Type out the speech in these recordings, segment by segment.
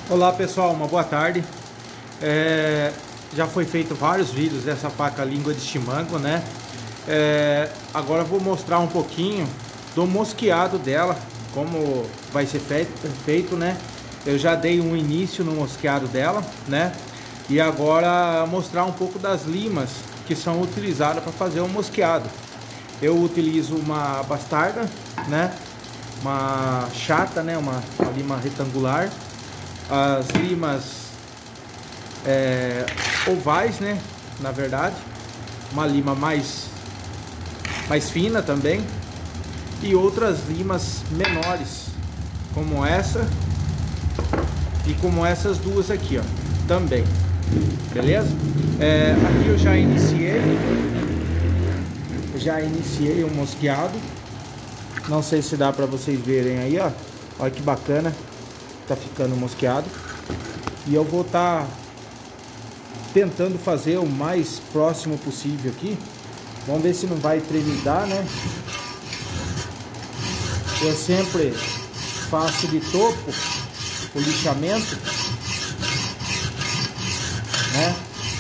Olá pessoal, uma boa tarde. Já foi feito vários vídeos dessa faca língua de chimango, né? Agora eu vou mostrar um pouquinho do mosqueado dela, como vai ser feito, né? Eu já dei um início no mosqueado dela, né? E agora mostrar um pouco das limas que são utilizadas para fazer o mosqueado. Eu utilizo uma bastarda, né? Uma chata, né? Uma lima retangular. As limas ovais, né? Na verdade, uma lima mais fina também, e outras limas menores, como essa e como essas duas aqui, ó, também. Beleza? Aqui eu já iniciei o mosqueado. Não sei se dá para vocês verem aí, ó. Olha que bacana. Tá ficando mosqueado. E eu vou estar tentando fazer o mais próximo possível aqui. Vamos ver se não vai tremidar, né? Eu sempre faço de topo o lixamento, né?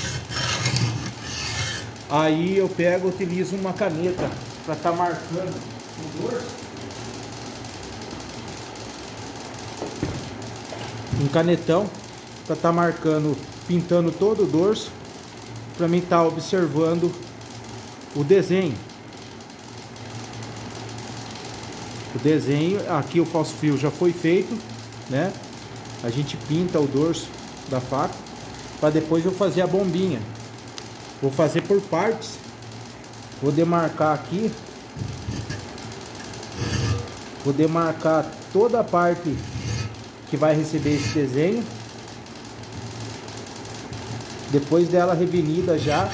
Aí eu pego, utilizo uma caneta para estar marcando o dorso. Um canetão para estar marcando, pintando todo o dorso, para mim estar observando o desenho. O desenho, aqui o falso fio já foi feito, né? A gente pinta o dorso da faca para depois eu fazer a bombinha. Vou fazer por partes. Vou demarcar aqui. Vou demarcar toda a parte que vai receber esse desenho. Depois dela revenida já,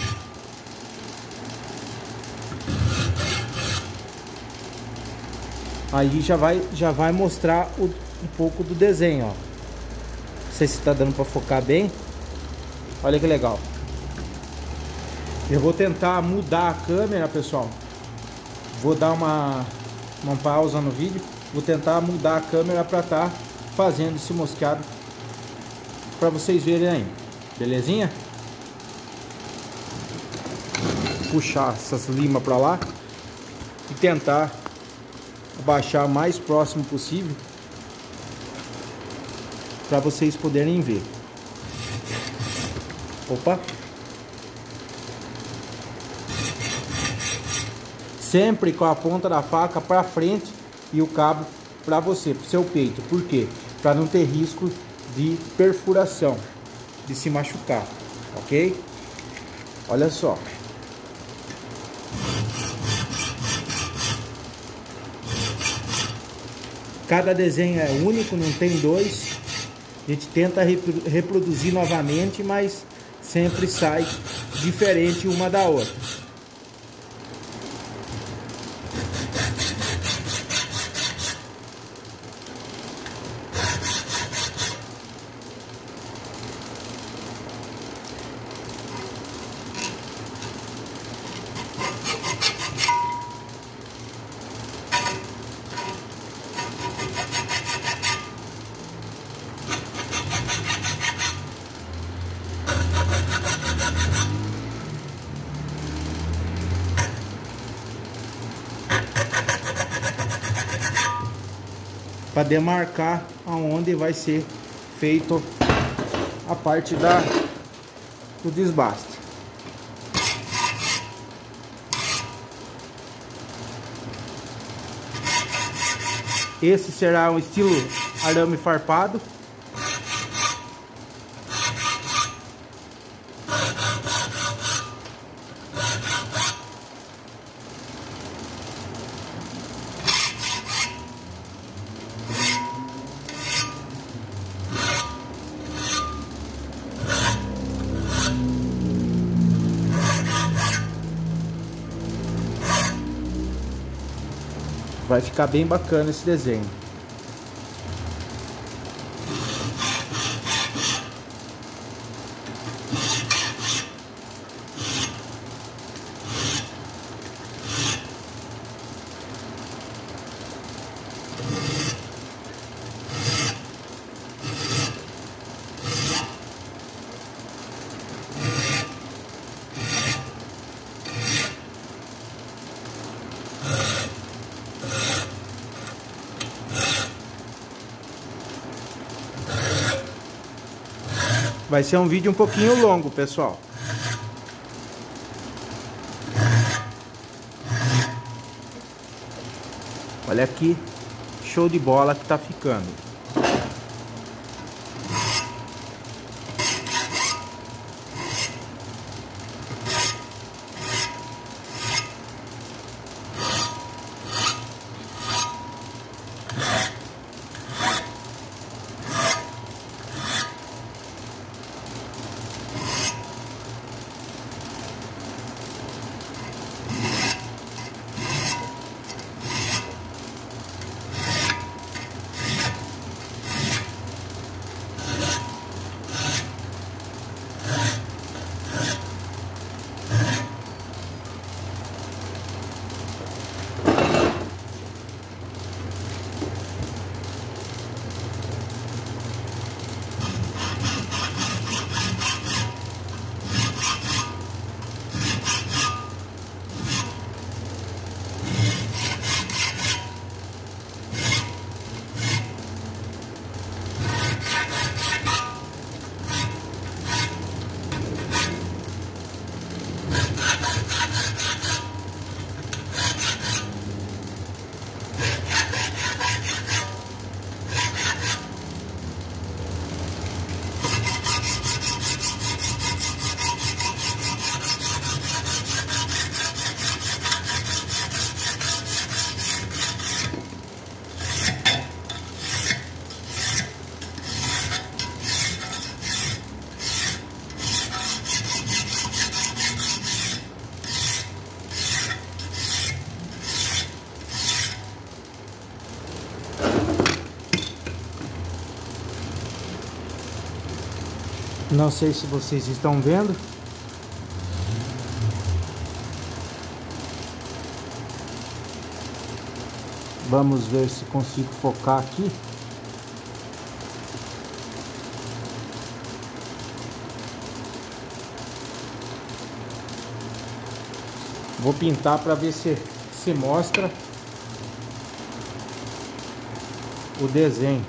aí já vai mostrar um pouco do desenho, ó. Não sei se tá dando para focar bem. Olha que legal. Eu vou tentar mudar a câmera, pessoal. Vou dar uma pausa no vídeo. Vou tentar mudar a câmera para estar fazendo esse mosqueado para vocês verem aí. Belezinha? Puxar essas limas para lá e tentar abaixar o mais próximo possível para vocês poderem ver. Opa! Sempre com a ponta da faca para frente e o cabo para você, para o seu peito. Por quê? Para não ter risco de perfuração, de se machucar, ok? Olha só. Cada desenho é único, não tem dois. A gente tenta reproduzir novamente, mas sempre sai diferente uma da outra. Para demarcar aonde vai ser feito a parte do desbaste. Esse será um estilo arame farpado. Vai ficar bem bacana esse desenho. Vai ser um vídeo um pouquinho longo, pessoal. Olha aqui, show de bola que tá ficando. Não sei se vocês estão vendo. Vamos ver se consigo focar aqui. Vou pintar para ver se mostra o desenho.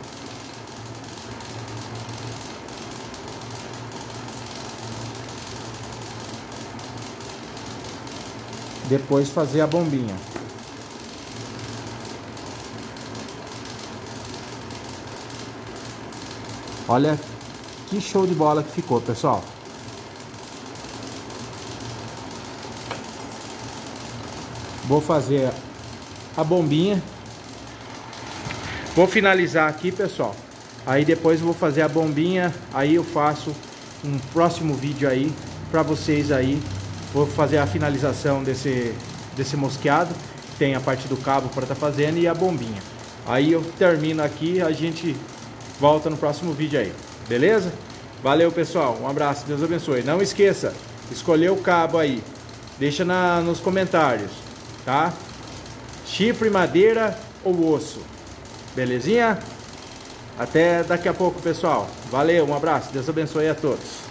Depois fazer a bombinha. Olha que show de bola que ficou, pessoal. Vou fazer a bombinha. Vou finalizar aqui, pessoal. Aí depois eu vou fazer a bombinha. Aí eu faço um próximo vídeo aí para vocês aí. Vou fazer a finalização desse mosqueado. Tem a parte do cabo para estar fazendo e a bombinha. Aí eu termino aqui, a gente volta no próximo vídeo aí. Beleza? Valeu, pessoal. Um abraço, Deus abençoe. Não esqueça, escolher o cabo aí. Deixa nos comentários, tá? Chifre, madeira ou osso. Belezinha? Até daqui a pouco, pessoal. Valeu, um abraço. Deus abençoe a todos.